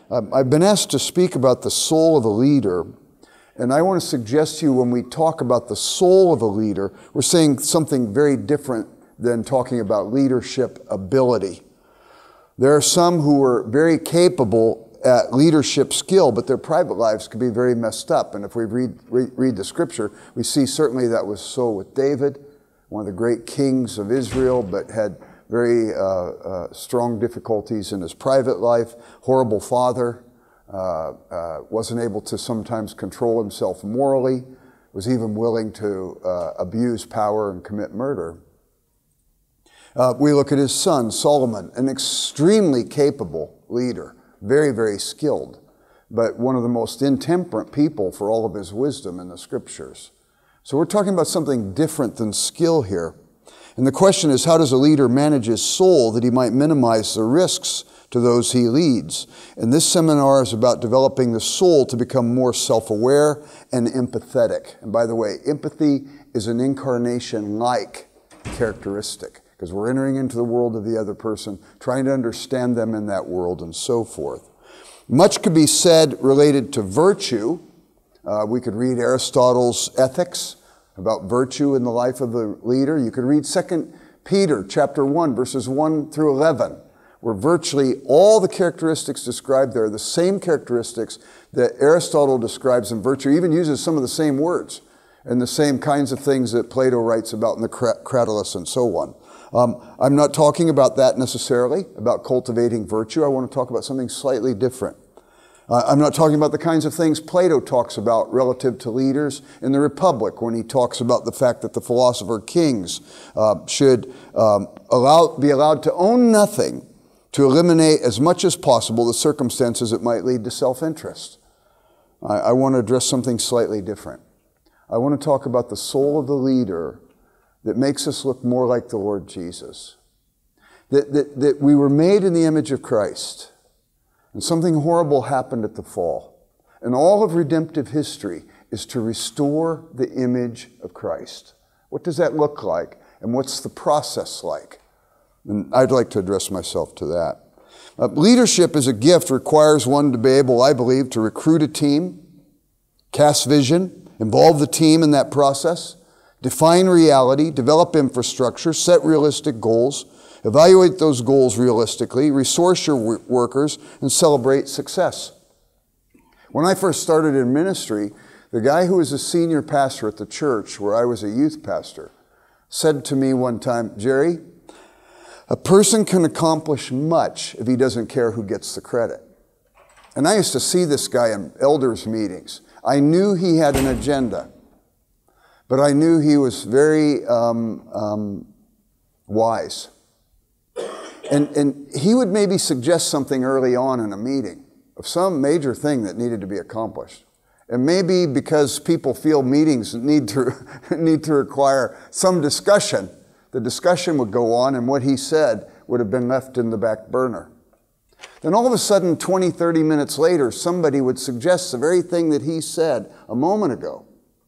I've been asked to speak about the soul of a leader, and I want to suggest to you when we talk about the soul of a leader, we're saying something very different than talking about leadership ability. There are some who are very capable at leadership skill, but their private lives could be very messed up. And if we read the scripture, we see certainly that was so with David, one of the great kings of Israel, but had very strong difficulties in his private life, horrible father, wasn't able to sometimes control himself morally, was even willing to abuse power and commit murder. We look at his son, Solomon, an extremely capable leader, very, very skilled, but one of the most intemperate people for all of his wisdom in the scriptures. So we're talking about something different than skill here. And the question is, how does a leader manage his soul that he might minimize the risks to those he leads? And this seminar is about developing the soul to become more self-aware and empathetic. And by the way, empathy is an incarnation-like characteristic, because we're entering into the world of the other person, trying to understand them in that world and so forth. Much could be said related to virtue. We could read Aristotle's Ethics about virtue in the life of the leader. You could read 2 Peter chapter 1, verses 1 through 11, where virtually all the characteristics described there are the same characteristics that Aristotle describes in virtue, even uses some of the same words and the same kinds of things that Plato writes about in the Cratylus and so on. I'm not talking about that necessarily, about cultivating virtue. I want to talk about something slightly different. I'm not talking about the kinds of things Plato talks about relative to leaders in the Republic, when he talks about the fact that the philosopher kings should be allowed to own nothing, to eliminate as much as possible the circumstances that might lead to self-interest. I want to address something slightly different. I want to talk about the soul of the leader that makes us look more like the Lord Jesus. That we were made in the image of Christ. And something horrible happened at the fall. And all of redemptive history is to restore the image of Christ. What does that look like? And what's the process like? And I'd like to address myself to that. Leadership as a gift requires one to be able, I believe, to recruit a team, cast vision, involve the team in that process, define reality, develop infrastructure, set realistic goals, evaluate those goals realistically, resource your workers, and celebrate success. When I first started in ministry, the guy who was a senior pastor at the church where I was a youth pastor said to me one time, "Jerry, a person can accomplish much if he doesn't care who gets the credit." And I used to see this guy in elders' meetings. I knew he had an agenda, but I knew he was very wise. And he would maybe suggest something early on in a meeting of some major thing that needed to be accomplished. And maybe because people feel meetings need to require some discussion, the discussion would go on and what he said would have been left in the back burner. Then all of a sudden, 20, 30 minutes later, somebody would suggest the very thing that he said a moment ago.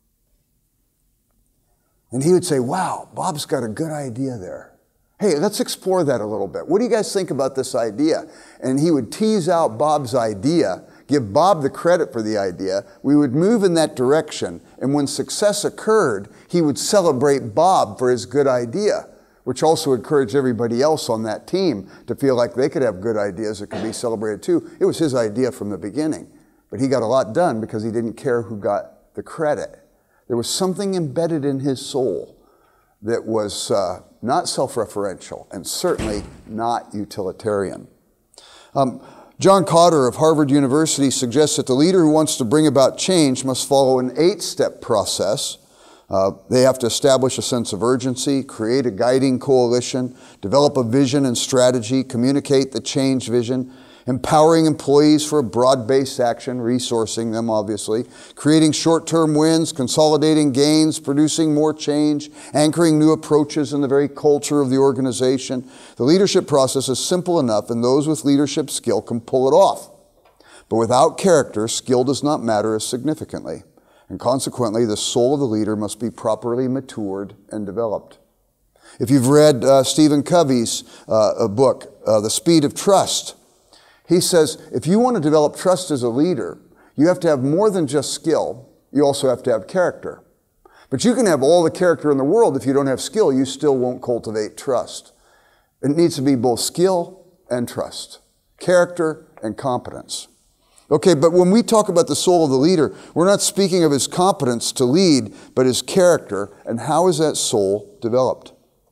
And he would say, "Wow, Bob's got a good idea there. Hey, let's explore that a little bit. What do you guys think about this idea?" And he would tease out Bob's idea, give Bob the credit for the idea. We would move in that direction. And when success occurred, he would celebrate Bob for his good idea, which also encouraged everybody else on that team to feel like they could have good ideas that could be celebrated too. It was his idea from the beginning. But he got a lot done because he didn't care who got the credit. There was something embedded in his soul that was not self-referential and certainly not utilitarian. John Cotter of Harvard University suggests that the leader who wants to bring about change must follow an 8-step process. They have to establish a sense of urgency, create a guiding coalition, develop a vision and strategy, communicate the change vision, empowering employees for a broad-based action, resourcing them obviously, creating short-term wins, consolidating gains, producing more change, anchoring new approaches in the very culture of the organization. The leadership process is simple enough, and those with leadership skill can pull it off. But without character, skill does not matter as significantly. And consequently, the soul of the leader must be properly matured and developed. If you've read Stephen Covey's book, The Speed of Trust, He says, if you want to develop trust as a leader, you have to have more than just skill. You also have to have character. But you can have all the character in the world. If you don't have skill, you still won't cultivate trust. It needs to be both skill and trust, character and competence. Okay, but when we talk about the soul of the leader, we're not speaking of his competence to lead, but his character, and how is that soul developed?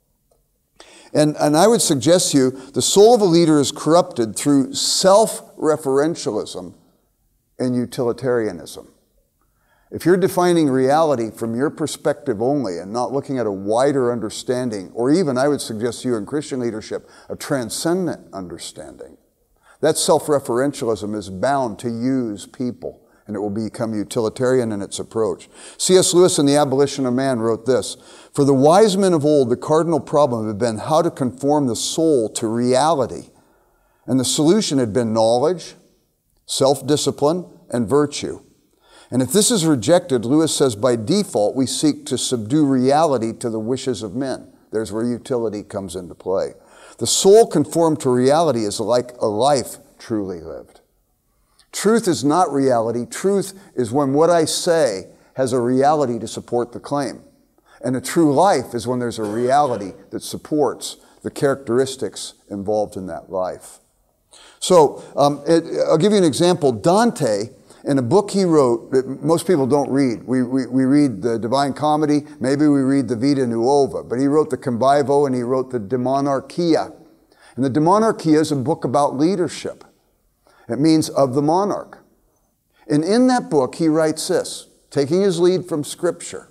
And I would suggest to you, the soul of a leader is corrupted through self-referentialism and utilitarianism. If you're defining reality from your perspective only and not looking at a wider understanding, or even, I would suggest to you in Christian leadership, a transcendent understanding, that self-referentialism is bound to use people, and it will become utilitarian in its approach. C.S. Lewis in The Abolition of Man wrote this, "For the wise men of old, the cardinal problem had been how to conform the soul to reality, and the solution had been knowledge, self-discipline, and virtue. And if this is rejected, Lewis says, by default, we seek to subdue reality to the wishes of men." There's where utility comes into play. The soul conformed to reality is like a life truly lived. Truth is not reality. Truth is when what I say has a reality to support the claim. And a true life is when there's a reality that supports the characteristics involved in that life. So I'll give you an example. Dante, in a book he wrote that most people don't read. We read the Divine Comedy, maybe we read the Vita Nuova, but he wrote the Convivo and he wrote the De Monarchia. And the De Monarchia is a book about leadership. It means of the monarch. And in that book he writes this, taking his lead from Scripture: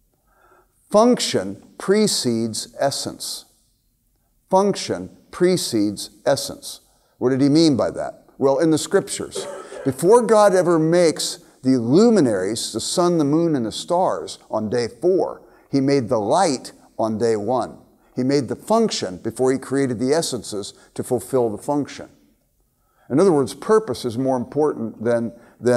function precedes essence. Function precedes essence. What did he mean by that? Well, in the Scriptures, before God ever makes the luminaries, the sun, the moon, and the stars on day 4, he made the light on day 1. He made the function before he created the essences to fulfill the function. In other words, purpose is more important than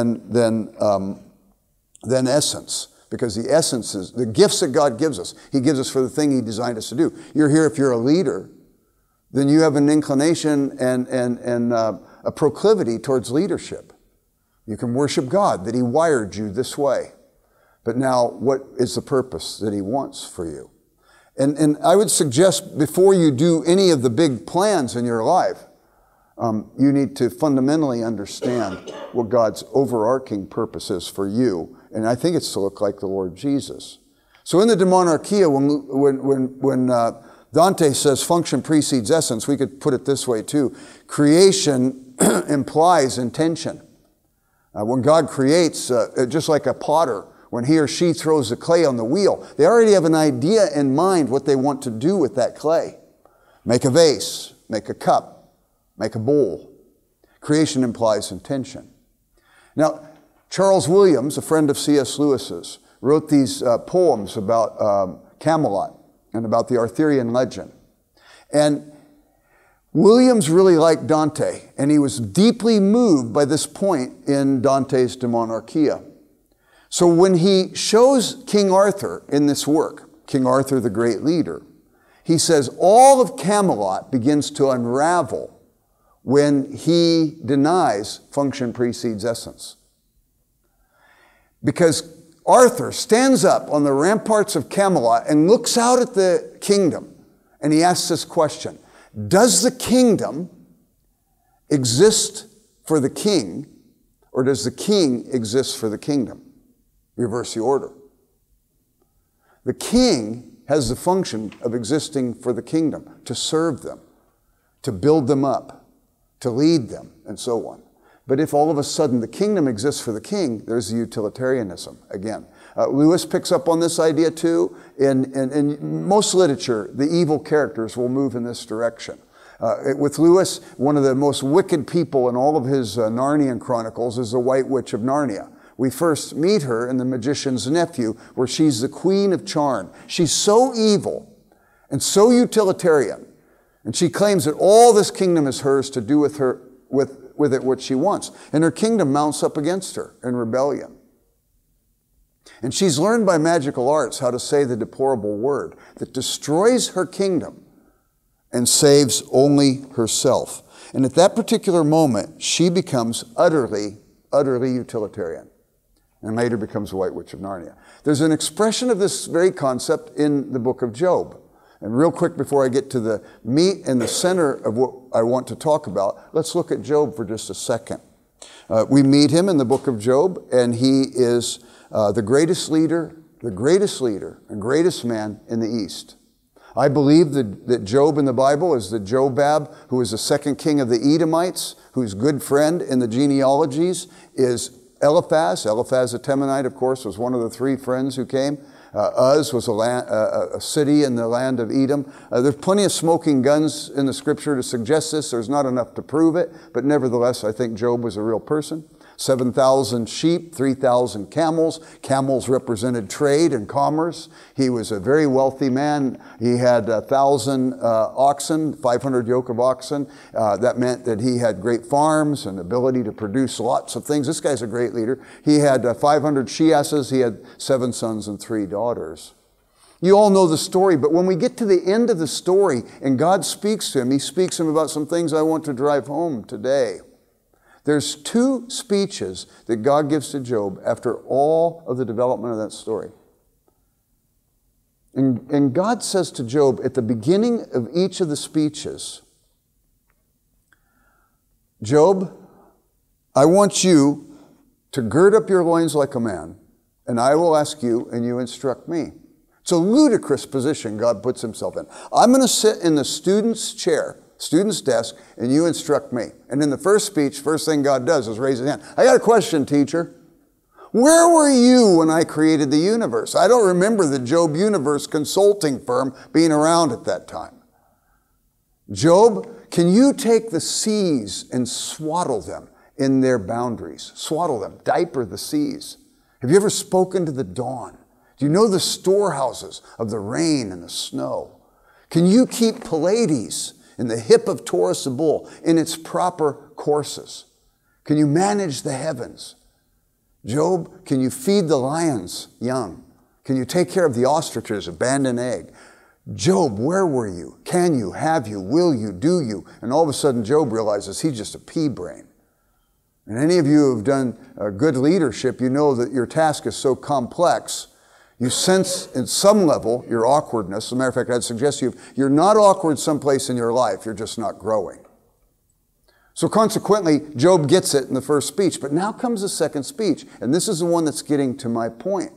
essence, because the essence is the gifts that God gives us. He gives us for the thing he designed us to do. You're here if you're a leader, then you have an inclination and a proclivity towards leadership. You can worship God, that he wired you this way. But now, what is the purpose that he wants for you? And I would suggest before you do any of the big plans in your life, you need to fundamentally understand what God's overarching purpose is for you. And I think it's to look like the Lord Jesus. So in the De Monarchia, when Dante says function precedes essence, we could put it this way too. Creation implies intention. When God creates, just like a potter, when he or she throws the clay on the wheel, they already have an idea in mind what they want to do with that clay. Make a vase, make a cup, make a bowl. Creation implies intention. Now, Charles Williams, a friend of C.S. Lewis's, wrote these poems about Camelot and about the Arthurian legend. And Williams really liked Dante, and he was deeply moved by this point in Dante's De Monarchia. So when he shows King Arthur in this work, King Arthur the great leader, he says all of Camelot begins to unravel when he denies function precedes essence. Because Arthur stands up on the ramparts of Camelot and looks out at the kingdom, and he asks this question: does the kingdom exist for the king, or does the king exist for the kingdom? Reverse the order. The king has the function of existing for the kingdom, to serve them, to build them up, to lead them, and so on. But if all of a sudden the kingdom exists for the king, there's the utilitarianism again. Lewis picks up on this idea too. In most literature, the evil characters will move in this direction. With Lewis, one of the most wicked people in all of his Narnian chronicles is the White Witch of Narnia. We first meet her in The Magician's Nephew, where she's the queen of Charn. She's so evil and so utilitarian, and she claims that all this kingdom is hers to do with it what she wants. And her kingdom mounts up against her in rebellion. And she's learned by magical arts how to say the deplorable word that destroys her kingdom and saves only herself. And at that particular moment, she becomes utterly utilitarian, and later becomes the White Witch of Narnia. There's an expression of this very concept in the book of Job. And real quick, before I get to the meat and the center of what I want to talk about, let's look at Job for just a second. We meet him in the book of Job, and he is the greatest leader and greatest man in the East. I believe that Job in the Bible is the Jobab, who is the second king of the Edomites, whose good friend in the genealogies is Eliphaz. Eliphaz the Temanite, of course, was one of the three friends who came. Uz was a city in the land of Edom. There's plenty of smoking guns in the scripture to suggest this. There's not enough to prove it, but nevertheless, I think Job was a real person. 7,000 sheep, 3,000 camels. Camels represented trade and commerce. He was a very wealthy man. He had 1,000 oxen, 500 yoke of oxen. That meant that he had great farms and ability to produce lots of things. This guy's a great leader. He had 500 she-asses. He had 7 sons and 3 daughters. You all know the story, but when we get to the end of the story and God speaks to him, he speaks to him about some things I want to drive home today. There's 2 speeches that God gives to Job after all of the development of that story. And God says to Job at the beginning of each of the speeches, Job, I want you to gird up your loins like a man, and I will ask you, and you instruct me. It's a ludicrous position God puts himself in. I'm going to sit in the student's chair, student's desk, and you instruct me. And in the first speech, first thing God does is raise his hand. I got a question, teacher. Where were you when I created the universe? I don't remember the Job Universe consulting firm being around at that time. Job, can you take the seas and swaddle them in their boundaries? Swaddle them, diaper the seas. Have you ever spoken to the dawn? Do you know the storehouses of the rain and the snow? Can you keep Pleiades in the hip of Taurus the bull in its proper courses? Can you manage the heavens? Job, can you feed the lions young? Can you take care of the ostriches, abandoned egg? Job, where were you? Can you, have you, will you, do you? And all of a sudden Job realizes he's just a pea brain. And any of you who have done good leadership, you know that your task is so complex. You sense at some level your awkwardness. As a matter of fact, I'd suggest to you, if you're not awkward someplace in your life, you're just not growing. So consequently, Job gets it in the first speech. But now comes the second speech. And this is the one that's getting to my point.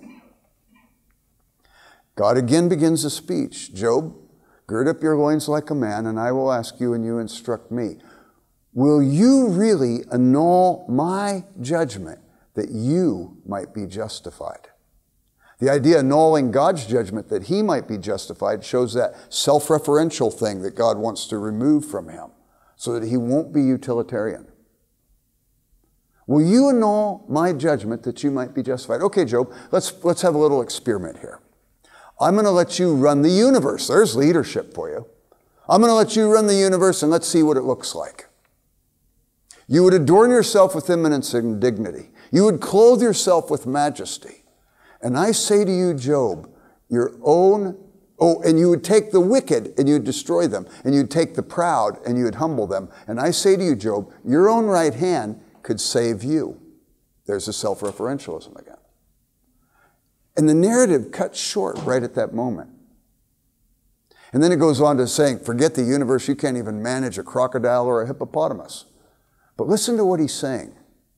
God again begins the speech. Job, gird up your loins like a man, and I will ask you, and you instruct me. Will you really annul my judgment that you might be justified? The idea of annulling God's judgment that he might be justified shows that self-referential thing that God wants to remove from him so that he won't be utilitarian. Will you annul my judgment that you might be justified? Okay, Job, let's have a little experiment here. I'm going to let you run the universe. There's leadership for you. I'm going to let you run the universe and let's see what it looks like. You would adorn yourself with eminence and dignity. You would clothe yourself with majesty. And I say to you, Job, and you would take the wicked and you'd destroy them. And you'd take the proud and you'd humble them. And I say to you, Job, your own right hand could save you. There's the self-referentialism again. And the narrative cuts short right at that moment. And then it goes on to saying, forget the universe, you can't even manage a crocodile or a hippopotamus. But listen to what he's saying.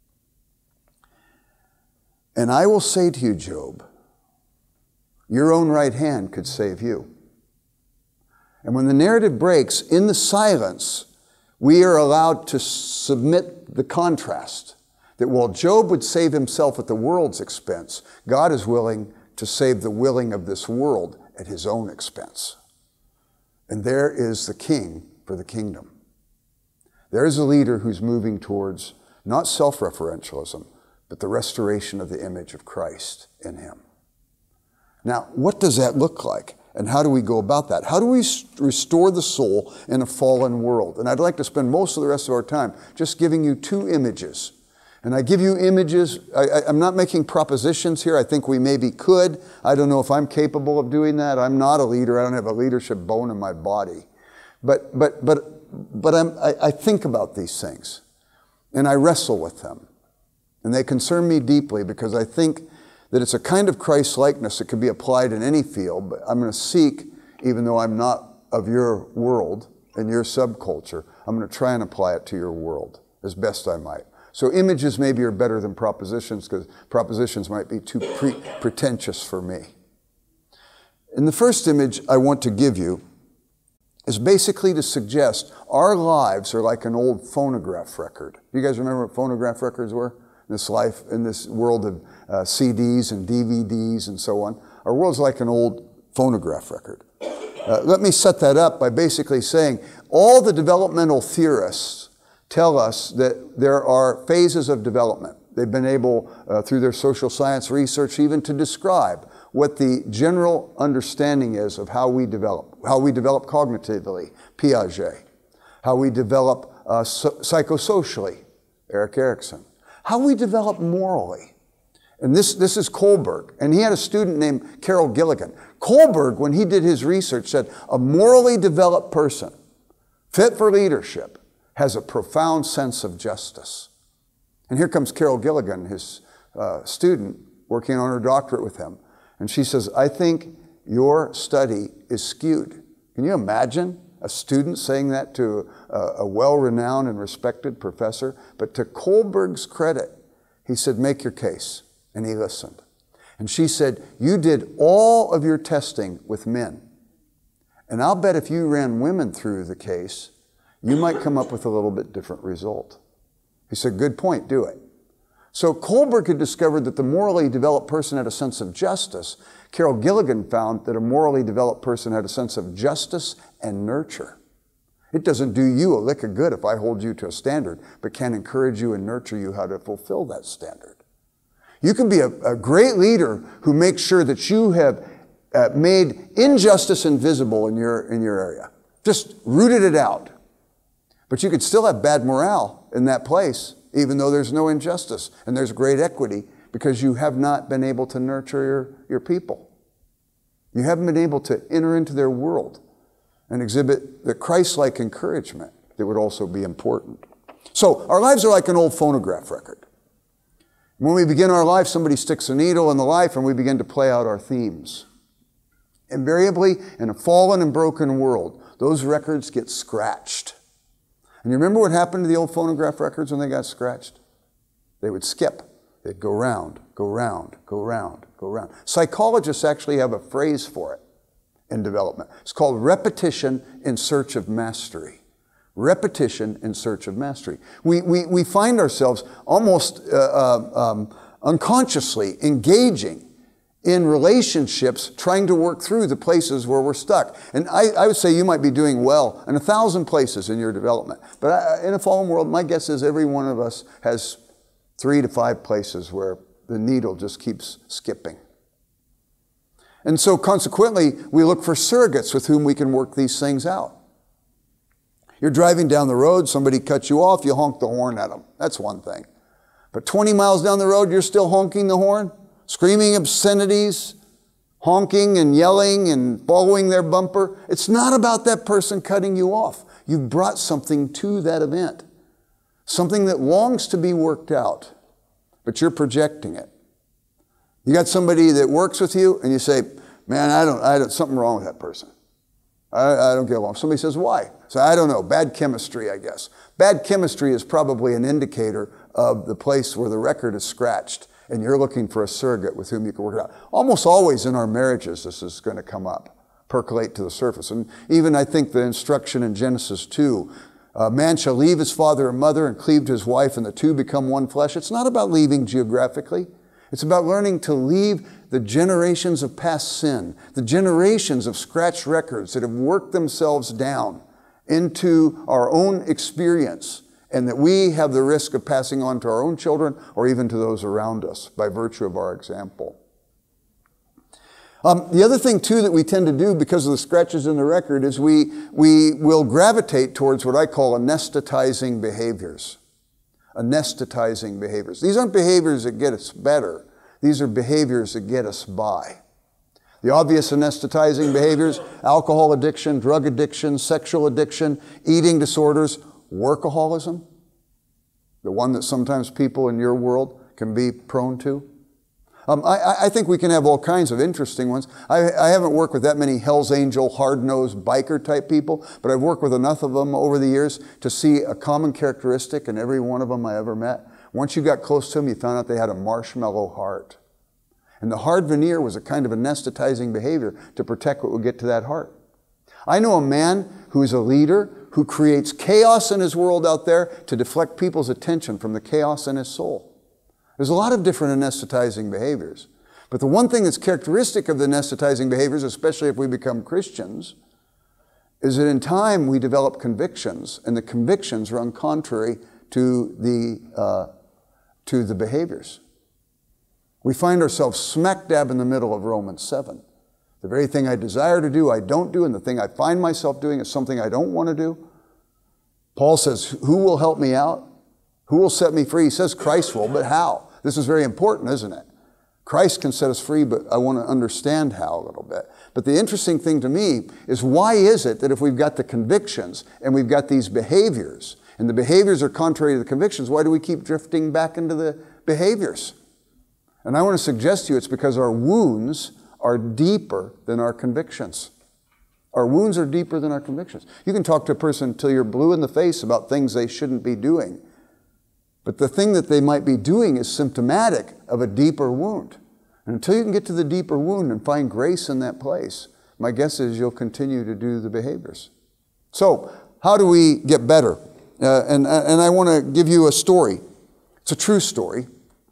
And I will say to you, Job, your own right hand could save you. And when the narrative breaks, in the silence, we are allowed to submit the contrast that while Job would save himself at the world's expense, God is willing to save the willing of this world at his own expense. And there is the king for the kingdom. There is a leader who's moving towards not self-referentialism, but the restoration of the image of Christ in him. Now, what does that look like? And how do we go about that? How do we restore the soul in a fallen world? And I'd like to spend most of the rest of our time just giving you 2 images. And I give you images. I'm not making propositions here. I think we maybe could. I don't know if I'm capable of doing that. I'm not a leader. I don't have a leadership bone in my body. But I think about these things, and I wrestle with them. And they concern me deeply because I think that it's a kind of Christ-likeness that could be applied in any field, but I'm going to seek, even though I'm not of your world and your subculture, I'm going to try and apply it to your world as best I might. So images maybe are better than propositions because propositions might be too pretentious for me. And the first image I want to give you is basically to suggest our lives are like an old phonograph record. You guys remember what phonograph records were? In this world of CDs and DVDs and so on. Our world's like an old phonograph record. Let me set that up by basically saying all the developmental theorists tell us that there are phases of development. They've been able, through their social science research, even to describe what the general understanding is of how we develop cognitively, Piaget, how we develop psychosocially, Erik Erikson, how we develop morally. And this is Kohlberg, and he had a student named Carol Gilligan. Kohlberg, when he did his research, said a morally developed person, fit for leadership, has a profound sense of justice. And here comes Carol Gilligan, his student, working on her doctorate with him. And she says, I think your study is skewed. Can you imagine a student saying that to a well-renowned and respected professor? But to Kohlberg's credit, he said, make your case. And he listened. And she said, you did all of your testing with men. And I'll bet if you ran women through the case, you might come up with a little bit different result. He said, good point, do it. So Kohlberg had discovered that the morally developed person had a sense of justice. Carol Gilligan found that a morally developed person had a sense of justice and nurture. It doesn't do you a lick of good if I hold you to a standard, but can encourage you and nurture you how to fulfill that standard. You can be a great leader who makes sure that you have made injustice invisible in your area. Just rooted it out. But you could still have bad morale in that place, even though there's no injustice and there's great equity, because you have not been able to nurture your people. You haven't been able to enter into their world and exhibit the Christ-like encouragement that would also be important. So our lives are like an old phonograph record. When we begin our life, somebody sticks a needle in the life and we begin to play out our themes. Invariably, in a fallen and broken world, those records get scratched. And you remember what happened to the old phonograph records when they got scratched? They would skip. They'd go round, go round, go round, go round. Psychologists actually have a phrase for it in development. It's called repetition in search of mastery. Repetition in search of mastery. We find ourselves almost unconsciously engaging in relationships, trying to work through the places where we're stuck. And I would say you might be doing well in 1,000 places in your development. But in a fallen world, my guess is every one of us has 3 to 5 places where the needle just keeps skipping. And so consequently, we look for surrogates with whom we can work these things out. You're driving down the road, somebody cuts you off, you honk the horn at them. That's one thing. But 20 miles down the road, you're still honking the horn, screaming obscenities, honking and yelling and following their bumper. It's not about that person cutting you off. You've brought something to that event, something that longs to be worked out, but you're projecting it. You got somebody that works with you and you say, man, I don't something wrong with that person. I don't get along. Somebody says, why? So I don't know, bad chemistry, I guess. Bad chemistry is probably an indicator of the place where the record is scratched and you're looking for a surrogate with whom you can work it out. Almost always in our marriages, this is going to come up, percolate to the surface. And even I think the instruction in Genesis 2, man shall leave his father and mother and cleave to his wife and the two become one flesh. It's not about leaving geographically. It's about learning to leave the generations of past sin, the generations of scratched records that have worked themselves down into our own experience, and that we have the risk of passing on to our own children or even to those around us by virtue of our example. The other thing, too, that we tend to do because of the scratches in the record is we will gravitate towards what I anesthetizing behaviors. Anesthetizing behaviors. These aren't behaviors that get us better. These are behaviors that get us by. The obvious anesthetizing behaviors: alcohol addiction, drug addiction, sexual addiction, eating disorders, workaholism, the one that sometimes people in your world can be prone to. I think we can have all kinds of interesting ones. I haven't worked with that many Hell's Angel, hard-nosed biker type people, but I've worked with enough of them over the years to see a common characteristic in every one of them I ever met. Once you got close to them, you found out they had a marshmallow heart. And the hard veneer was a kind of anesthetizing behavior to protect what would get to that heart. I know a man who is a leader who creates chaos in his world out there to deflect people's attention from the chaos in his soul. There's a lot of different anesthetizing behaviors. But the one thing that's characteristic of the anesthetizing behaviors, especially if we become Christians, is that in time we develop convictions, and the convictions run contrary to the behaviors. We find ourselves smack dab in the middle of Romans 7. The very thing I desire to do, I don't do, and the thing I find myself doing is something I don't want to do. Paul says, who will help me out? Who will set me free? He says Christ will, but how? This is very important, isn't it? Christ can set us free, but I want to understand how a little bit. But the interesting thing to me is, why is it that if we've got the convictions and we've got these behaviors, and the behaviors are contrary to the convictions, why do we keep drifting back into the behaviors? And I want to suggest to you it's because our wounds are deeper than our convictions. Our wounds are deeper than our convictions. You can talk to a person until you're blue in the face about things they shouldn't be doing. But the thing that they might be doing is symptomatic of a deeper wound. And until you can get to the deeper wound and find grace in that place, my guess is you'll continue to do the behaviors. So, how do we get better? And I want to give you a story. It's a true story.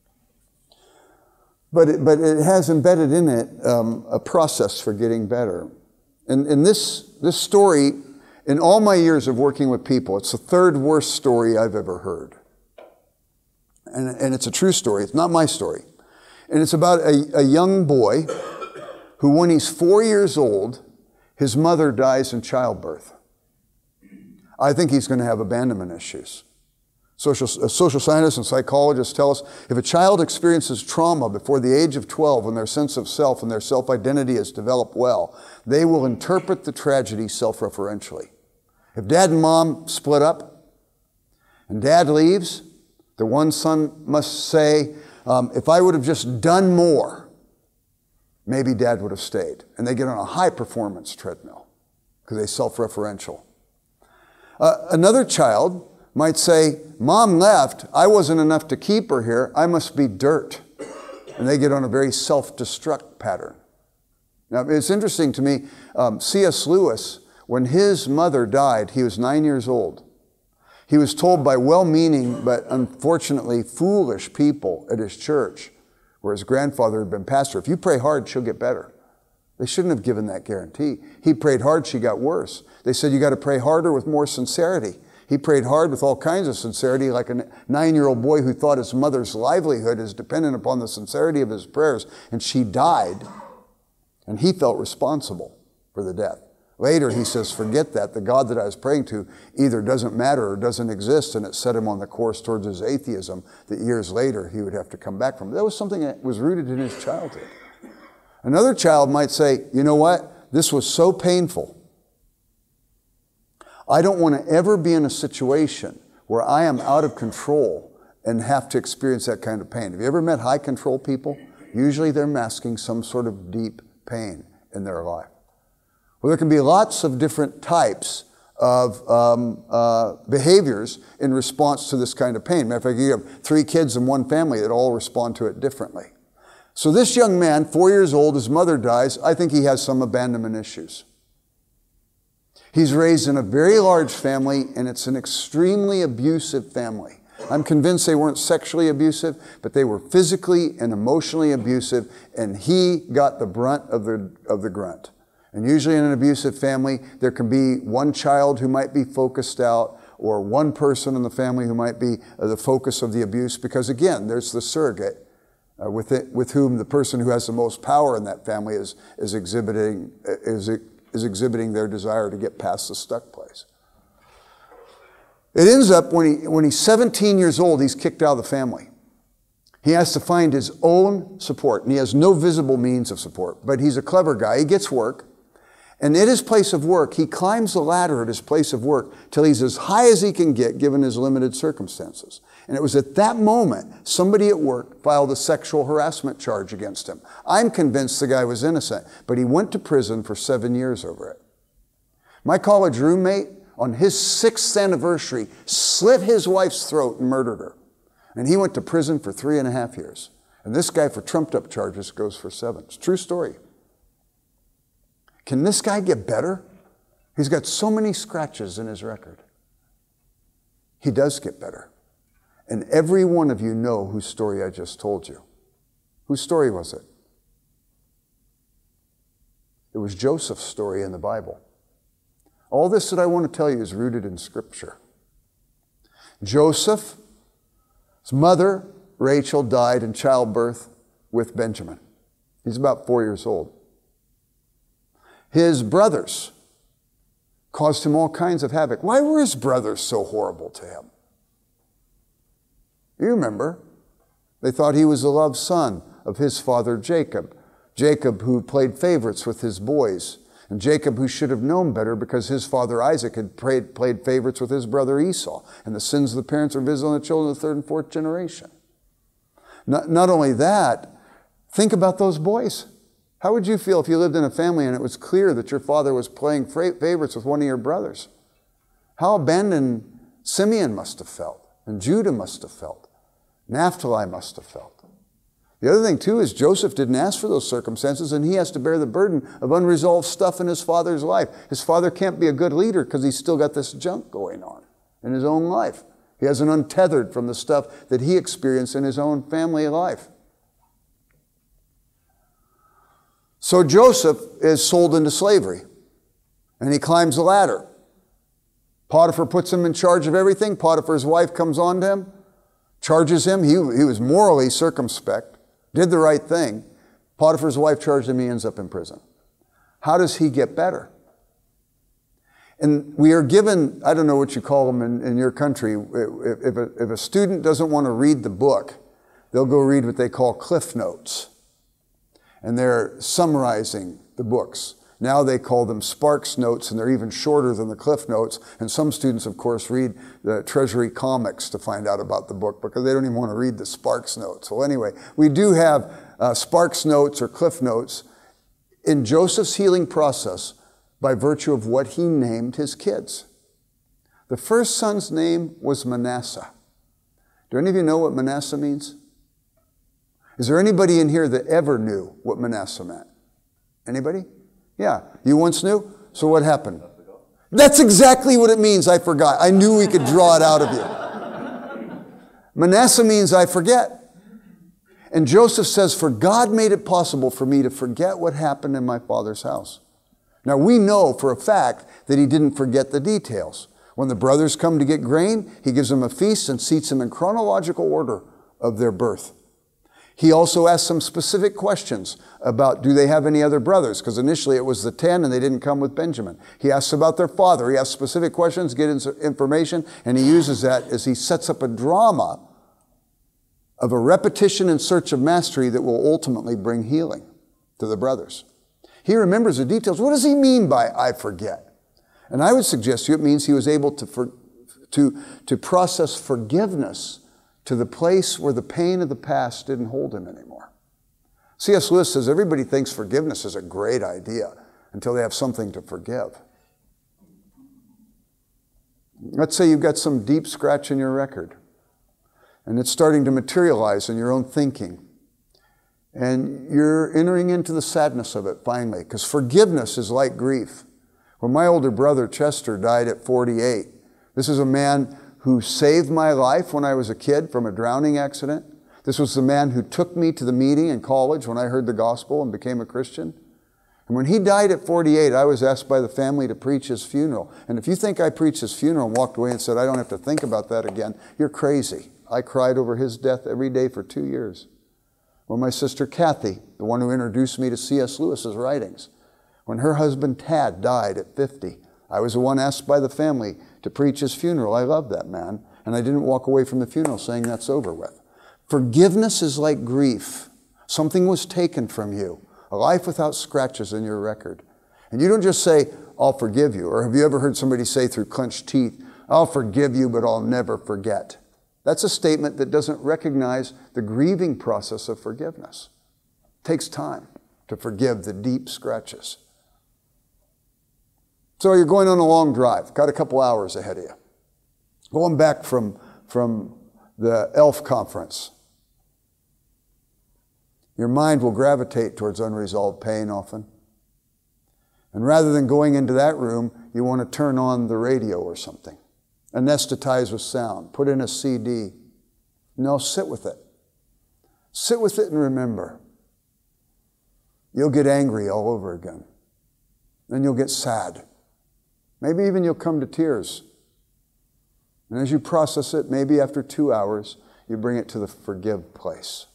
But it has embedded in it a process for getting better. And this story, in all my years of working with people, it's the third worst story I've ever heard. And it's a true story. It's not my story. And it's about a young boy who, when he's 4 years old, his mother dies in childbirth. I think he's going to have abandonment issues. Social scientists and psychologists tell us if a child experiences trauma before the age of 12, when their sense of self and their self-identity is developed well, they will interpret the tragedy self-referentially. If dad and mom split up and dad leaves, the one son must say, if I would have just done more, maybe dad would have stayed. And they get on a high-performance treadmill because they're self-referential. Another child might say, mom left, I wasn't enough to keep her here, I must be dirt. And they get on a very self-destruct pattern. Now, it's interesting to me, C.S. Lewis, when his mother died, he was 9 years old. He was told by well-meaning but unfortunately foolish people at his church, where his grandfather had been pastor, if you pray hard, she'll get better. They shouldn't have given that guarantee. He prayed hard, she got worse. They said you got to pray harder with more sincerity. He prayed hard with all kinds of sincerity, like a 9-year-old boy who thought his mother's livelihood is dependent upon the sincerity of his prayers, and she died, and he felt responsible for the death. Later, he says, forget that. The God that I was praying to either doesn't matter or doesn't exist, and it set him on the course towards his atheism that years later he would have to come back from. That was something that was rooted in his childhood. Another child might say, you know what? This was so painful. I don't want to ever be in a situation where I am out of control and have to experience that kind of pain. Have you ever met high control people? Usually they're masking some sort of deep pain in their life. Well, there can be lots of different types of behaviors in response to this kind of pain. Matter of fact, you have 3 kids in one family that all respond to it differently. So this young man, 4 years old, his mother dies. I think he has some abandonment issues. He's raised in a very large family, and it's an extremely abusive family. I'm convinced they weren't sexually abusive, but they were physically and emotionally abusive, and he got the brunt of the grunt. And usually in an abusive family, there can be one child who might be focused out, or one person in the family who might be the focus of the abuse, because again, there's the surrogate with whom the person who has the most power in that family is exhibiting their desire to get past the stuck place. It ends up when he's 17 years old, he's kicked out of the family. He has to find his own support, and he has no visible means of support. But he's a clever guy. He gets work. And at his place of work, he climbs the ladder at his place of work till he's as high as he can get given his limited circumstances. And it was at that moment somebody at work filed a sexual harassment charge against him. I'm convinced the guy was innocent, but he went to prison for 7 years over it. My college roommate, on his 6th anniversary, slit his wife's throat and murdered her. And he went to prison for 3.5 years. And this guy, for trumped-up charges, goes for 7. It's a true story. Can this guy get better? He's got so many scratches in his record. He does get better. And every one of you know whose story I just told you. Whose story was it? It was Joseph's story in the Bible. All this that I want to tell you is rooted in Scripture. Joseph's mother, Rachel, died in childbirth with Benjamin. He's about 4 years old. His brothers caused him all kinds of havoc. Why were his brothers so horrible to him? You remember, they thought he was the loved son of his father Jacob. Jacob who played favorites with his boys. And Jacob who should have known better because his father Isaac had played favorites with his brother Esau. And the sins of the parents are visible on the children of the 3rd and 4th generation. Not only that, think about those boys. How would you feel if you lived in a family and it was clear that your father was playing favorites with one of your brothers? How abandoned Simeon must have felt, and Judah must have felt, Naphtali must have felt. The other thing, too, is Joseph didn't ask for those circumstances, and he has to bear the burden of unresolved stuff in his father's life. His father can't be a good leader because he's still got this junk going on in his own life. He hasn't untethered from the stuff that he experienced in his own family life. So Joseph is sold into slavery, and he climbs the ladder. Potiphar puts him in charge of everything. Potiphar's wife comes on to him, charges him. He was morally circumspect, did the right thing. Potiphar's wife charged him. He ends up in prison. How does he get better? And we are given, I don't know what you call them in your country, if a student doesn't want to read the book, they'll go read what they call cliff notes. And they're summarizing the books. Now they call them Sparks Notes, and they're even shorter than the Cliff Notes. And some students, of course, read the Treasury Comics to find out about the book because they don't even want to read the Sparks Notes. Well, anyway, we do have Sparks Notes or Cliff Notes in Joseph's healing process by virtue of what he named his kids. The first son's name was Manasseh. Do any of you know what Manasseh means? Is there anybody in here that ever knew what Manasseh meant? Anybody? Yeah. You once knew? So what happened? That's exactly what it means, I forgot. I knew we could draw it out of you. Manasseh means I forget. And Joseph says, for God made it possible for me to forget what happened in my father's house. Now we know for a fact that he didn't forget the details. When the brothers come to get grain, he gives them a feast and seats them in chronological order of their birth. He also asks some specific questions about, do they have any other brothers? Because initially it was the 10 and they didn't come with Benjamin. He asks about their father. He asks specific questions, get information, and he uses that as he sets up a drama of a repetition in search of mastery that will ultimately bring healing to the brothers. He remembers the details. What does he mean by I forget? And I would suggest to you it means he was able to process forgiveness to the place where the pain of the past didn't hold him anymore. C.S. Lewis says everybody thinks forgiveness is a great idea until they have something to forgive. Let's say you've got some deep scratch in your record, and it's starting to materialize in your own thinking. And you're entering into the sadness of it finally, because forgiveness is like grief. When my older brother Chester died at 48, this is a man who saved my life when I was a kid from a drowning accident. This was the man who took me to the meeting in college when I heard the gospel and became a Christian. And when he died at 48, I was asked by the family to preach his funeral. And if you think I preached his funeral and walked away and said, I don't have to think about that again, you're crazy. I cried over his death every day for 2 years. When my sister Kathy, the one who introduced me to C.S. Lewis's writings, when her husband Tad died at 50, I was the one asked by the family to preach his funeral. I loved that man, and I didn't walk away from the funeral saying that's over with. Forgiveness is like grief. Something was taken from you. A life without scratches in your record. And you don't just say, I'll forgive you. Or have you ever heard somebody say through clenched teeth, I'll forgive you, but I'll never forget. That's a statement that doesn't recognize the grieving process of forgiveness. It takes time to forgive the deep scratches. So you're going on a long drive, got a couple hours ahead of you. Going back from the ELF conference. Your mind will gravitate towards unresolved pain often. And rather than going into that room, you want to turn on the radio or something. Anesthetize with sound. Put in a CD. No, sit with it. Sit with it and remember. You'll get angry all over again. Then you'll get sad. Maybe even you'll come to tears. And as you process it, maybe after 2 hours, you bring it to the forgive place.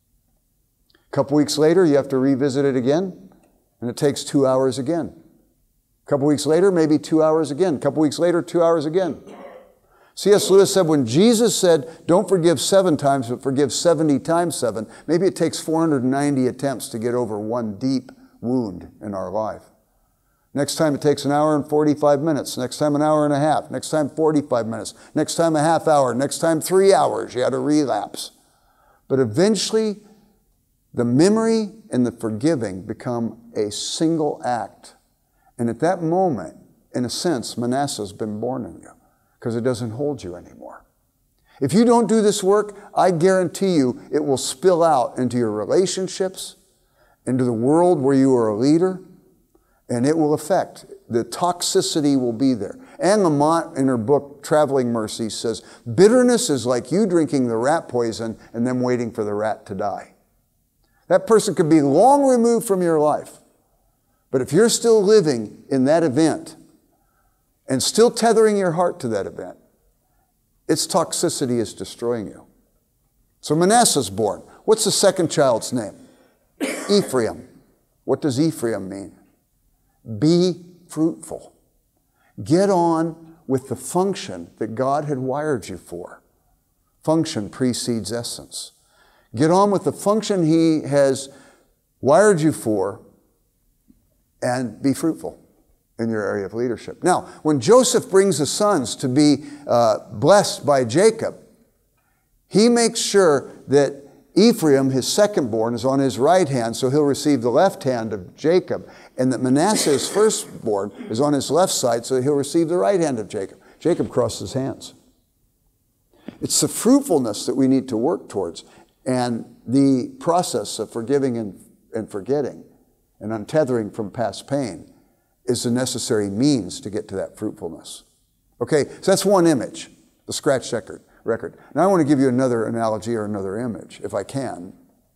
A couple weeks later, you have to revisit it again, and it takes 2 hours again. A couple weeks later, maybe 2 hours again. A couple weeks later, 2 hours again. C.S. Lewis said when Jesus said, don't forgive 7 times, but forgive 70 times 7, maybe it takes 490 attempts to get over one deep wound in our life. Next time it takes 1 hour and 45 minutes. Next time 1 hour and a half. Next time 45 minutes. Next time a half hour. Next time 3 hours. You had a relapse. But eventually, the memory and the forgiving become a single act. And at that moment, in a sense, Manasseh's been born in you because it doesn't hold you anymore. If you don't do this work, I guarantee you it will spill out into your relationships, into the world where you are a leader, and it will affect. The toxicity will be there. Anne Lamott, in her book, Traveling Mercy, says, bitterness is like you drinking the rat poison and then waiting for the rat to die. That person could be long removed from your life. But if you're still living in that event and still tethering your heart to that event, its toxicity is destroying you. So Manasseh's born. What's the second child's name? Ephraim. What does Ephraim mean? Be fruitful. Get on with the function that God had wired you for. Function precedes essence. Get on with the function He has wired you for and be fruitful in your area of leadership. Now, when Joseph brings the sons to be blessed by Jacob, he makes sure that Ephraim, his secondborn, is on his right hand, so he'll receive the left hand of Jacob. And that Manasseh, his firstborn, is on his left side, so he'll receive the right hand of Jacob. Jacob crosses hands. It's the fruitfulness that we need to work towards. And the process of forgiving and forgetting and untethering from past pain is the necessary means to get to that fruitfulness. Okay, so that's one image, the scratch record. Now I want to give you another analogy or another image, if I can.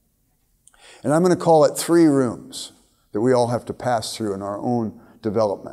And I'm going to call it 3 rooms that we all have to pass through in our own development,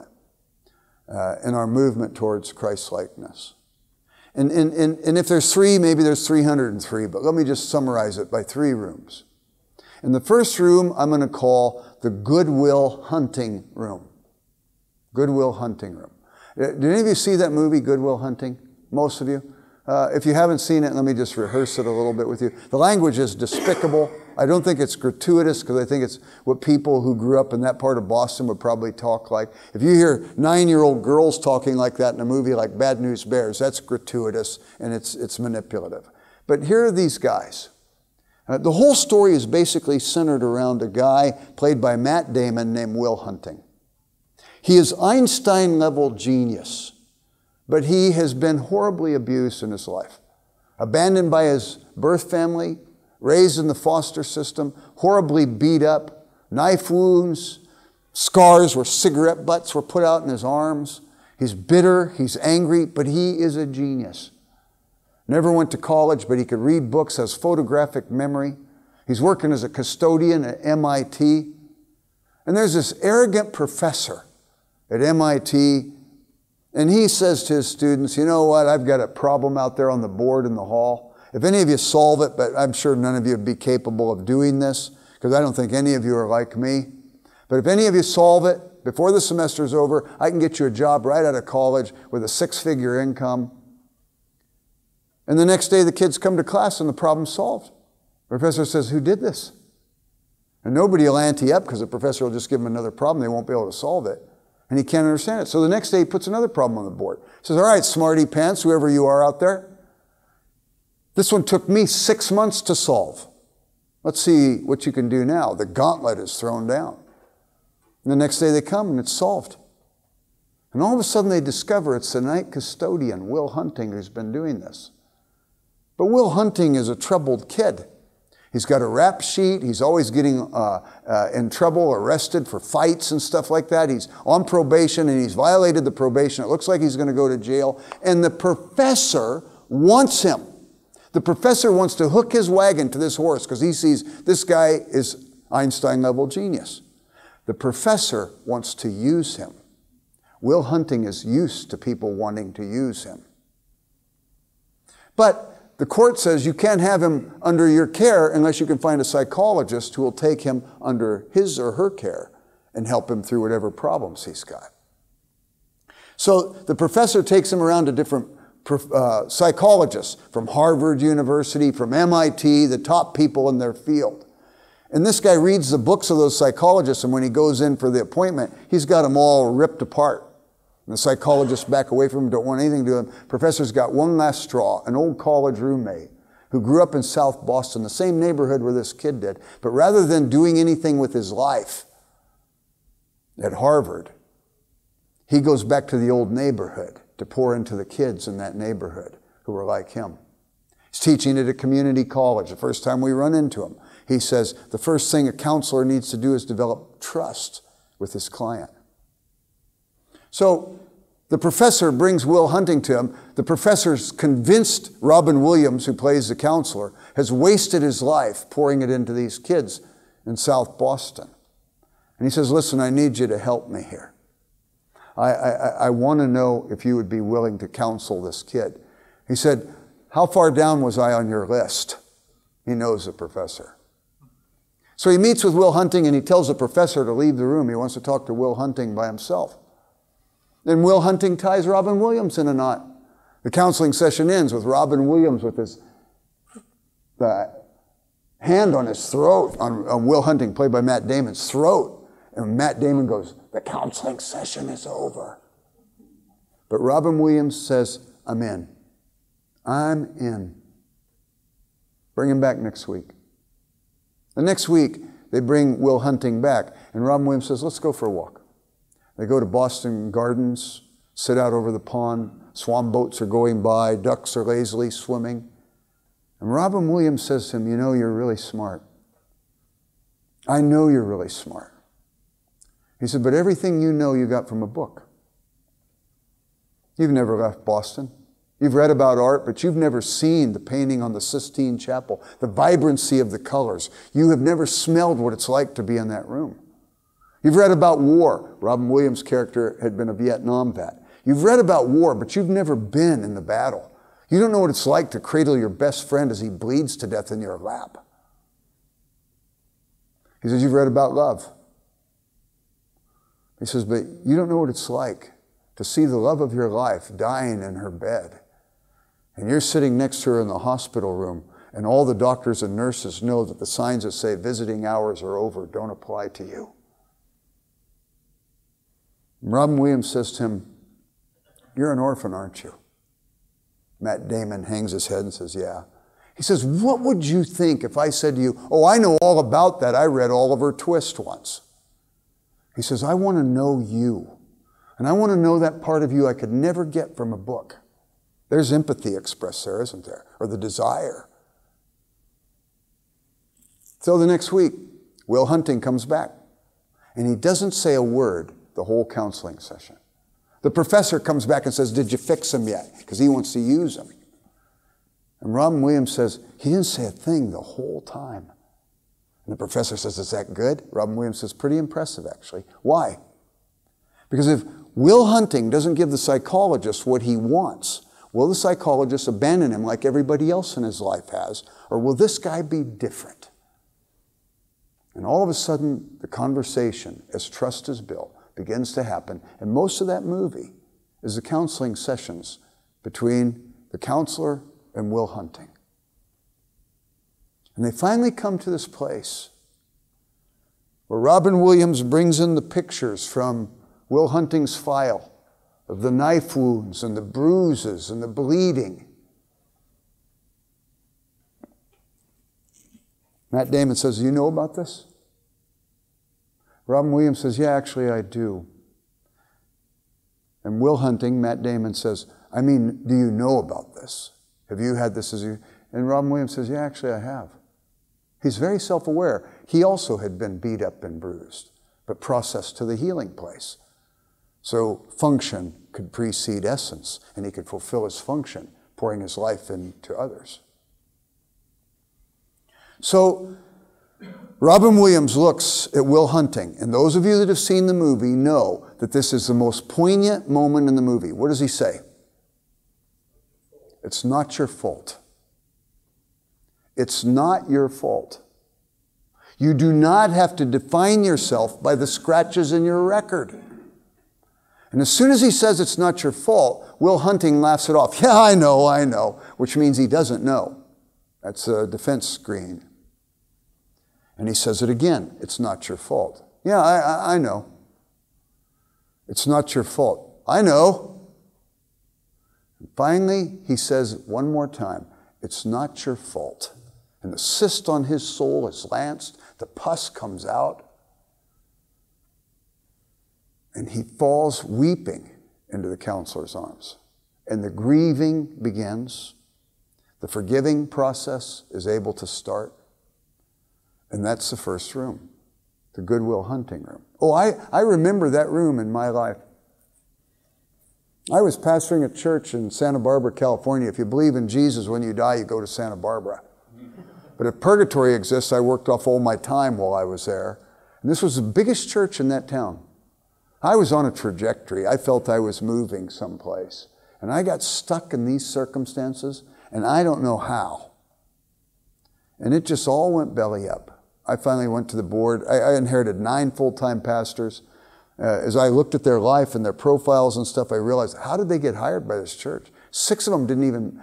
in our movement towards Christ-likeness. And if there's 3, maybe there's 303, but let me just summarize it by 3 rooms. In the first room, I'm going to call the Goodwill Hunting Room. Goodwill Hunting Room. Did any of you see that movie, Goodwill Hunting? Most of you? If you haven't seen it, let me just rehearse it a little bit with you. The language is despicable. I don't think it's gratuitous because I think it's what people who grew up in that part of Boston would probably talk like. If you hear 9-year-old girls talking like that in a movie like Bad News Bears, that's gratuitous and it's manipulative. But here are these guys. The whole story is basically centered around a guy played by Matt Damon named Will Hunting. He is Einstein-level genius. But he has been horribly abused in his life. Abandoned by his birth family, raised in the foster system, horribly beat up, knife wounds, scars where cigarette butts were put out in his arms. He's bitter, he's angry, but he is a genius. Never went to college, but he could read books, has photographic memory. He's working as a custodian at MIT. And there's this arrogant professor at MIT. And he says to his students, you know what, I've got a problem out there on the board in the hall. If any of you solve it, but I'm sure none of you would be capable of doing this, because I don't think any of you are like me. But if any of you solve it before the semester's over, I can get you a job right out of college with a 6-figure income. And the next day the kids come to class and the problem's solved. The professor says, who did this? And nobody will ante up because the professor will just give him another problem. They won't be able to solve it. And he can't understand it. So the next day he puts another problem on the board. He says, all right, smarty pants, whoever you are out there. This one took me 6 months to solve. Let's see what you can do now. The gauntlet is thrown down. And the next day they come and it's solved. And all of a sudden they discover it's the night custodian, Will Hunting, who's been doing this. But Will Hunting is a troubled kid. He's got a rap sheet. He's always getting in trouble, arrested for fights and stuff like that. He's on probation and he's violated the probation. It looks like he's going to go to jail. And the professor wants him. The professor wants to hook his wagon to this horse because he sees this guy is Einstein-level genius. The professor wants to use him. Will Hunting is used to people wanting to use him. But the court says you can't have him under your care unless you can find a psychologist who will take him under his or her care and help him through whatever problems he's got. So the professor takes him around to different psychologists from Harvard University, from MIT, the top people in their field. And this guy reads the books of those psychologists, and when he goes in for the appointment, he's got them all ripped apart. And the psychologists back away from him, don't want anything to do with him. Professor's got one last straw, an old college roommate who grew up in South Boston, the same neighborhood where this kid did. But rather than doing anything with his life at Harvard, he goes back to the old neighborhood to pour into the kids in that neighborhood who were like him. He's teaching at a community college. The first time we run into him, he says the first thing a counselor needs to do is develop trust with his client. So the professor brings Will Hunting to him. The professor's convinced Robin Williams, who plays the counselor, has wasted his life pouring it into these kids in South Boston. And he says, listen, I need you to help me here. I want to know if you would be willing to counsel this kid. He said, how far down was I on your list? He knows the professor. So he meets with Will Hunting and he tells the professor to leave the room. He wants to talk to Will Hunting by himself. Then Will Hunting ties Robin Williams in a knot. The counseling session ends with Robin Williams with his hand on his throat, on Will Hunting, played by Matt Damon's throat. And Matt Damon goes, the counseling session is over. But Robin Williams says, I'm in. I'm in. Bring him back next week. The next week, they bring Will Hunting back. And Robin Williams says, let's go for a walk. They go to Boston Gardens, sit out over the pond. Swan boats are going by. Ducks are lazily swimming. And Robin Williams says to him, you know, you're really smart. I know you're really smart. He said, but everything you know you got from a book. You've never left Boston. You've read about art, but you've never seen the painting on the Sistine Chapel, the vibrancy of the colors. You have never smelled what it's like to be in that room. You've read about war. Robin Williams' character had been a Vietnam vet. You've read about war, but you've never been in the battle. You don't know what it's like to cradle your best friend as he bleeds to death in your lap. He says, you've read about love. He says, but you don't know what it's like to see the love of your life dying in her bed. And you're sitting next to her in the hospital room, and all the doctors and nurses know that the signs that say visiting hours are over don't apply to you. And Robin Williams says to him, you're an orphan, aren't you? Matt Damon hangs his head and says, yeah. He says, what would you think if I said to you, oh, I know all about that. I read Oliver Twist once. He says, I want to know you. And I want to know that part of you I could never get from a book. There's empathy expressed there, isn't there? Or the desire. So the next week, Will Hunting comes back. And he doesn't say a word the whole counseling session. The professor comes back and says, did you fix him yet? Because he wants to use him. And Robin Williams says, he didn't say a thing the whole time. And the professor says, is that good? Robin Williams says, pretty impressive, actually. Why? Because if Will Hunting doesn't give the psychologist what he wants, will the psychologist abandon him like everybody else in his life has? Or will this guy be different? And all of a sudden, the conversation, as trust is built, begins to happen. And most of that movie is the counseling sessions between the counselor and Will Hunting. And they finally come to this place where Robin Williams brings in the pictures from Will Hunting's file of the knife wounds and the bruises and the bleeding. Matt Damon says, "Do you know about this?" Robin Williams says, "Yeah, actually I do." And Will Hunting, Matt Damon says, "I mean, do you know about this? Have you had this as you?" And Robin Williams says, "Yeah, actually I have." He's very self-aware. He also had been beat up and bruised, but processed to the healing place. So function could precede essence, and he could fulfill his function, pouring his life into others. So Robin Williams looks at Will Hunting, and those of you that have seen the movie know that this is the most poignant moment in the movie. What does he say? It's not your fault. It's not your fault. You do not have to define yourself by the scratches in your record. And as soon as he says it's not your fault, Will Hunting laughs it off. "Yeah, I know," which means he doesn't know. That's a defense screen. And he says it again, "It's not your fault." "Yeah, I know." "It's not your fault." "I know." And finally, he says one more time, "It's not your fault." And the cyst on his soul is lanced, the pus comes out, and he falls weeping into the counselor's arms. And the grieving begins. The forgiving process is able to start. And that's the first room, the Goodwill Hunting room. Oh, I remember that room in my life. I was pastoring a church in Santa Barbara, California. If you believe in Jesus, when you die, you go to Santa Barbara. But if purgatory exists, I worked off all my time while I was there. And this was the biggest church in that town. I was on a trajectory. I felt I was moving someplace. And I got stuck in these circumstances, and I don't know how. And it just all went belly up. I finally went to the board. I inherited 9 full-time pastors. As I looked at their life and their profiles and stuff, I realized, how did they get hired by this church? 6 of them didn't even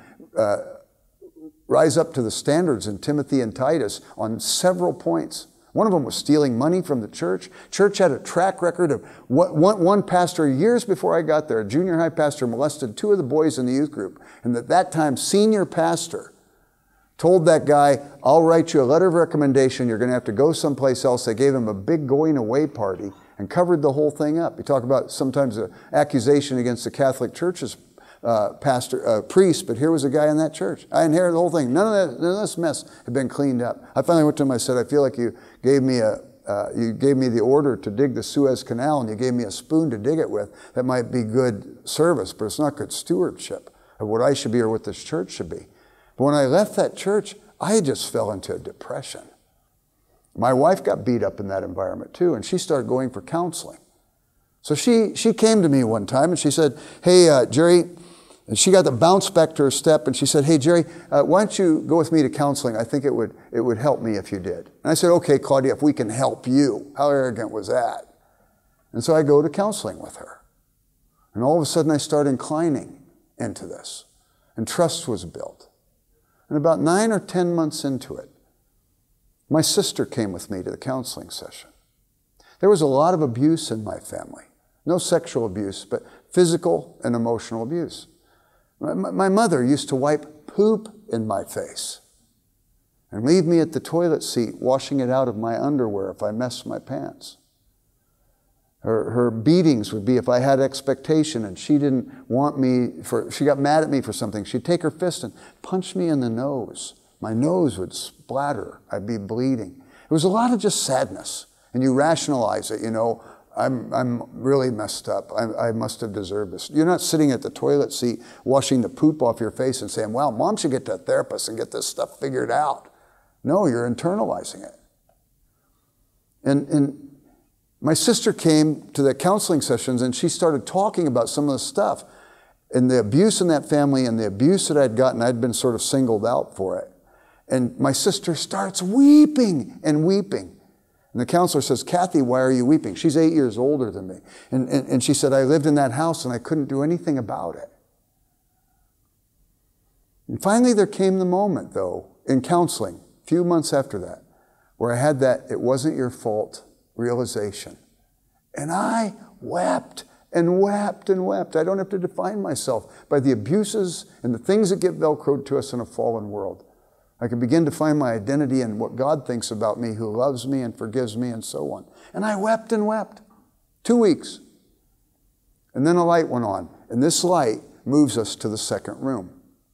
rise up to the standards in Timothy and Titus on several points. One of them was stealing money from the church. Church had a track record of one pastor, years before I got there, a junior high pastor, molested 2 of the boys in the youth group. And at that time, senior pastor told that guy, "I'll write you a letter of recommendation. You're going to have to go someplace else." They gave him a big going away party and covered the whole thing up. You talk about sometimes an accusation against the Catholic Church's priest, but here was a guy in that church. I inherited the whole thing. None of this mess had been cleaned up. I finally went to him. I said, "I feel like you gave me the order to dig the Suez Canal, and you gave me a spoon to dig it with. That might be good service, but it's not good stewardship of what I should be or what this church should be." But when I left that church, I just fell into a depression. My wife got beat up in that environment too, and she started going for counseling. So she came to me one time and she said, "Hey, Jerry," and she got the bounce back to her step, and she said, "Hey, Jerry, why don't you go with me to counseling? I think it would help me if you did." And I said, "Okay, Claudia, if we can help you." How arrogant was that? And so I go to counseling with her. And all of a sudden I start inclining into this. And trust was built. And about 9 or 10 months into it, my sister came with me to the counseling session. There was a lot of abuse in my family. No sexual abuse, but physical and emotional abuse. My mother used to wipe poop in my face and leave me at the toilet seat washing it out of my underwear if I messed my pants. Her beatings would be if I had expectation and she didn't want me, she got mad at me for something, she'd take her fist and punch me in the nose. My nose would splatter. I'd be bleeding. It was a lot of just sadness. And you rationalize it, I'm really messed up. I must have deserved this. You're not sitting at the toilet seat washing the poop off your face and saying, "Well, Mom should get to a therapist and get this stuff figured out." No, you're internalizing it. And my sister came to the counseling sessions and she started talking about some of the stuff and the abuse in that family and the abuse that I'd gotten. I'd been sort of singled out for it. And my sister starts weeping and weeping. And the counselor says, "Kathy, why are you weeping?" She's 8 years older than me. And she said, "I lived in that house and I couldn't do anything about it." And finally there came the moment, though, in counseling. few months after that, where I had that "it wasn't your fault" realization. And I wept and wept and wept. I don't have to define myself by the abuses and the things that get Velcroed to us in a fallen world. I can begin to find my identity in what God thinks about me, who loves me and forgives me and so on. And I wept and wept. 2 weeks. And then a light went on. And this light moves us to the second room.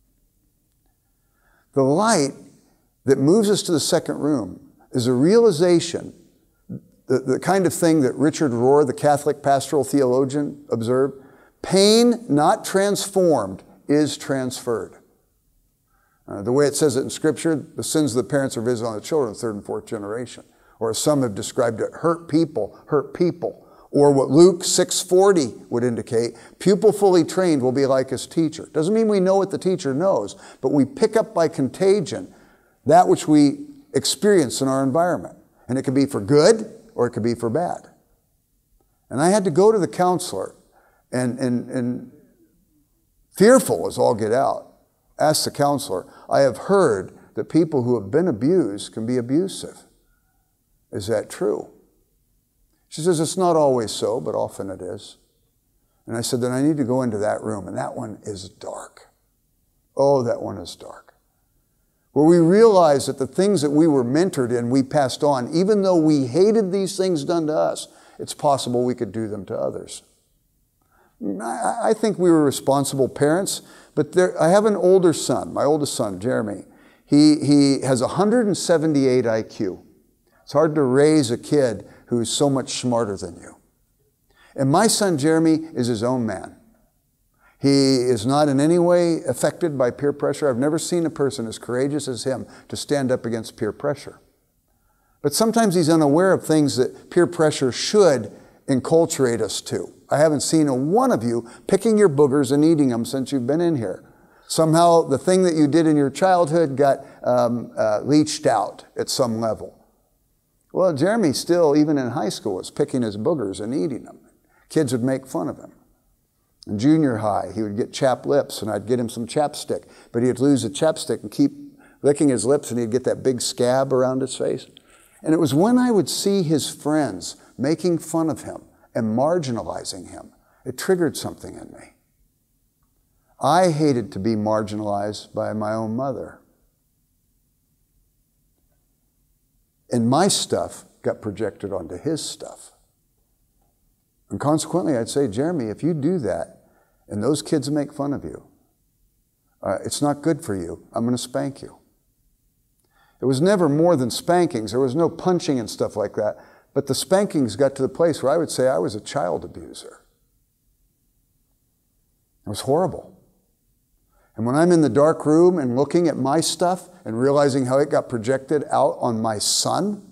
The light that moves us to the second room is a realization, the kind of thing that Richard Rohr, the Catholic pastoral theologian, observed. Pain not transformed is transferred. The way it says it in Scripture, the sins of the parents are visited on the children, third and fourth generation. Or as some have described it, hurt people hurt people. Or what Luke 6:40 would indicate, pupil fully trained will be like his teacher. Doesn't mean we know what the teacher knows, but we pick up by contagion that which we experience in our environment. And it could be for good or it could be for bad. And I had to go to the counselor and fearful as all get out, ask the counselor, I have heard that people who have been abused can be abusive. Is that true? She says, it's not always so, but often it is. And I said, then I need to go into that room, and that one is dark. Oh, that one is dark. Where we realize that the things that we were mentored in, we passed on, even though we hated these things done to us, it's possible we could do them to others. I think we were responsible parents, but I have an older son, my oldest son, Jeremy. He has 178 IQ. It's hard to raise a kid who's so much smarter than you. And my son, Jeremy, is his own man. He is not in any way affected by peer pressure. I've never seen a person as courageous as him to stand up against peer pressure. But sometimes he's unaware of things that peer pressure should enculturate us to. I haven't seen a one of you picking your boogers and eating them since you've been in here. Somehow the thing that you did in your childhood got leached out at some level. Well, Jeremy still, even in high school, was picking his boogers and eating them. Kids would make fun of him. In junior high, he would get chapped lips, and I'd get him some chapstick. But he'd lose the chapstick and keep licking his lips, and he'd get that big scab around his face. And it was when I would see his friends making fun of him and marginalizing him, it triggered something in me. I hated to be marginalized by my own mother. And my stuff got projected onto his stuff. And consequently, I'd say, Jeremy, if you do that and those kids make fun of you, it's not good for you. I'm going to spank you. It was never more than spankings. There was no punching and stuff like that. But the spankings got to the place where I would say I was a child abuser. It was horrible. And when I'm in the dark room and looking at my stuff and realizing how it got projected out on my son,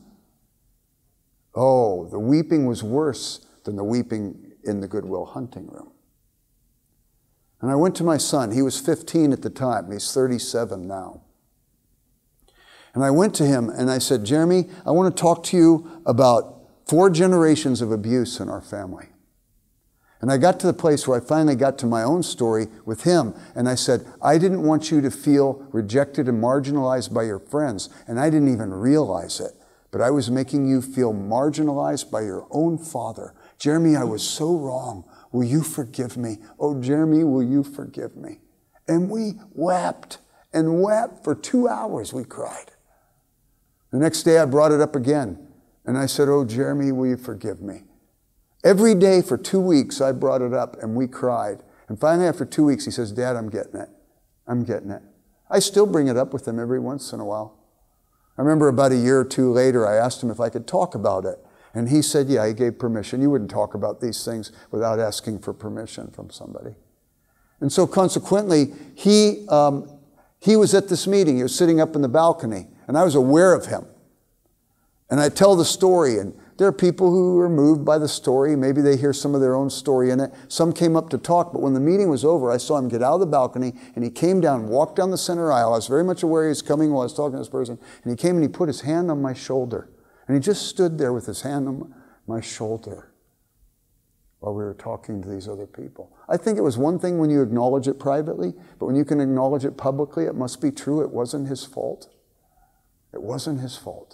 oh, the weeping was worse than the weeping in the Goodwill hunting room. And I went to my son. He was 15 at the time. He's 37 now. And I went to him and I said, Jeremy, I want to talk to you about 4 generations of abuse in our family. And I got to the place where I finally got to my own story with him. And I said, I didn't want you to feel rejected and marginalized by your friends. And I didn't even realize it. But I was making you feel marginalized by your own father. Jeremy, I was so wrong. Will you forgive me? Oh, Jeremy, will you forgive me? And we wept and wept for 2 hours. We cried. The next day I brought it up again. And I said, oh, Jeremy, will you forgive me? Every day for 2 weeks, I brought it up and we cried. And finally, after 2 weeks, he says, Dad, I'm getting it. I'm getting it. I still bring it up with him every once in a while. I remember about a year or two later, I asked him if I could talk about it. And he said, yeah, he gave permission. You wouldn't talk about these things without asking for permission from somebody. And so consequently, he was at this meeting. He was sitting up in the balcony, and I was aware of him. And I tell the story, and there are people who are moved by the story. Maybe they hear some of their own story in it. Some came up to talk, but when the meeting was over, I saw him get out of the balcony, and he came down, walked down the center aisle. I was very much aware he was coming while I was talking to this person. And he came and he put his hand on my shoulder. And he just stood there with his hand on my shoulder while we were talking to these other people. I think it was one thing when you acknowledge it privately, but when you can acknowledge it publicly, it must be true. It wasn't his fault. It wasn't his fault.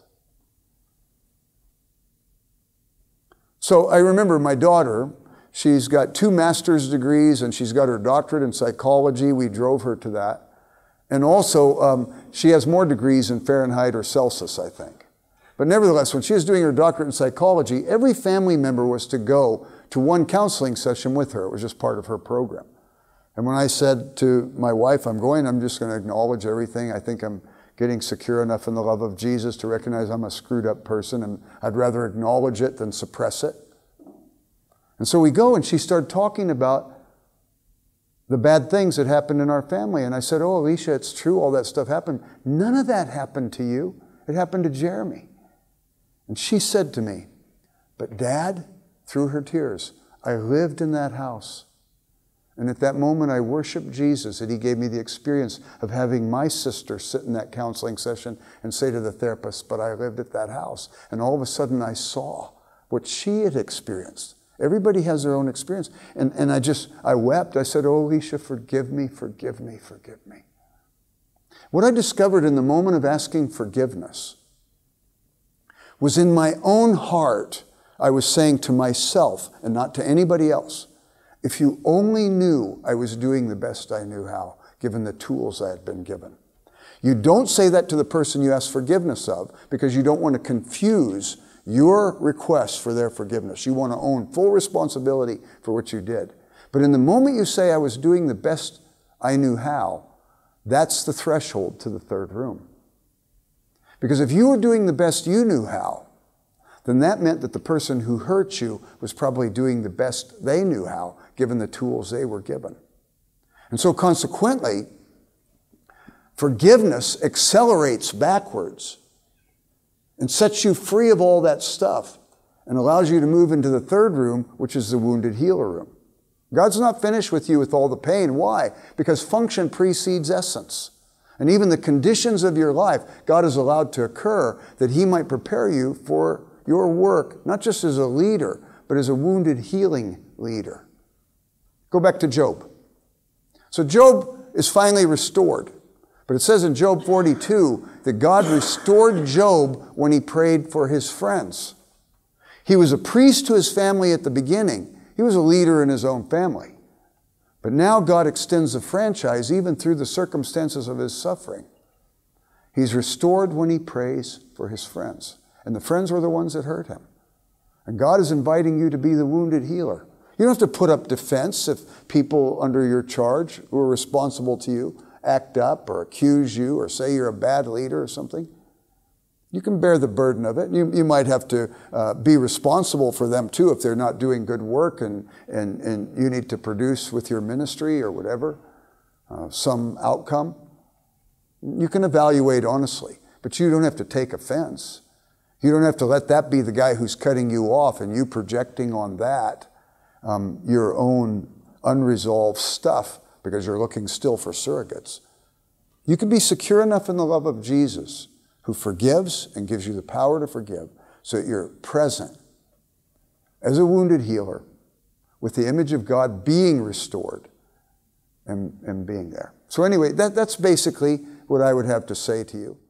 So I remember my daughter, she's got 2 master's degrees and she's got her doctorate in psychology. We drove her to that. And also, she has more degrees in Fahrenheit or Celsius, I think. But nevertheless, when she was doing her doctorate in psychology, every family member was to go to one counseling session with her. It was just part of her program. And when I said to my wife, I'm just going to acknowledge everything. I think I'm getting secure enough in the love of Jesus to recognize I'm a screwed up person, and I'd rather acknowledge it than suppress it. And so we go, and she started talking about the bad things that happened in our family. And I said, oh, Alicia, it's true, all that stuff happened. None of that happened to you. It happened to Jeremy. And she said to me, but Dad, through her tears, I lived in that house. And at that moment, I worshiped Jesus, and he gave me the experience of having my sister sit in that counseling session and say to the therapist, but I lived at that house. And all of a sudden, I saw what she had experienced. Everybody has their own experience. And I wept. I said, oh, Alicia, forgive me, forgive me, forgive me. What I discovered in the moment of asking forgiveness was in my own heart, I was saying to myself and not to anybody else, if you only knew I was doing the best I knew how, given the tools I had been given. You don't say that to the person you ask forgiveness of because you don't want to confuse your request for their forgiveness. You want to own full responsibility for what you did. But in the moment you say I was doing the best I knew how, that's the threshold to the third room. Because if you were doing the best you knew how, then that meant that the person who hurt you was probably doing the best they knew how, given the tools they were given. And so consequently, forgiveness accelerates backwards and sets you free of all that stuff and allows you to move into the third room, which is the wounded healer room. God's not finished with you with all the pain. Why? Because function precedes essence. And even the conditions of your life, God has allowed to occur that he might prepare you for your work, not just as a leader, but as a wounded healing leader. Go back to Job. So Job is finally restored. But it says in Job 42 that God restored Job when he prayed for his friends. He was a priest to his family at the beginning. He was a leader in his own family. But now God extends the franchise even through the circumstances of his suffering. He's restored when he prays for his friends. And the friends were the ones that hurt him. And God is inviting you to be the wounded healer. You don't have to put up defense if people under your charge who are responsible to you act up or accuse you or say you're a bad leader or something. You can bear the burden of it. You might have to be responsible for them too if they're not doing good work and you need to produce with your ministry or whatever, some outcome. You can evaluate honestly, but you don't have to take offense. You don't have to let that be the guy who's cutting you off and you projecting on that your own unresolved stuff because you're looking still for surrogates. You can be secure enough in the love of Jesus who forgives and gives you the power to forgive so that you're present as a wounded healer with the image of God being restored and being there. So anyway, that's basically what I would have to say to you.